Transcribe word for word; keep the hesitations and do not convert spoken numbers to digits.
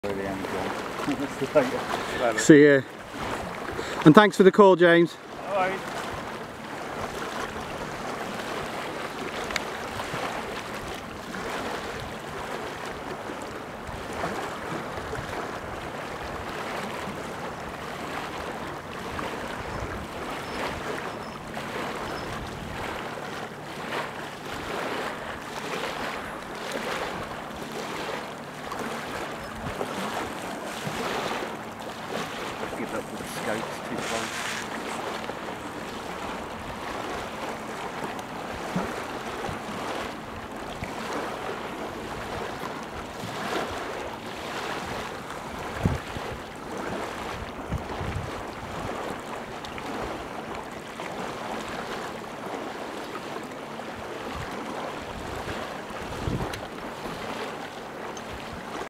See you. And thanks for the call, James. All right. Give up with the scopes too close.